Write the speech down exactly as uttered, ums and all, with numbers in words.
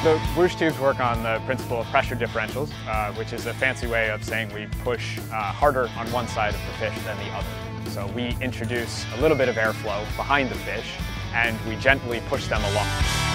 The Whooshh tubes work on the principle of pressure differentials, uh, which is a fancy way of saying we push uh, harder on one side of the fish than the other. So we introduce a little bit of airflow behind the fish and we gently push them along.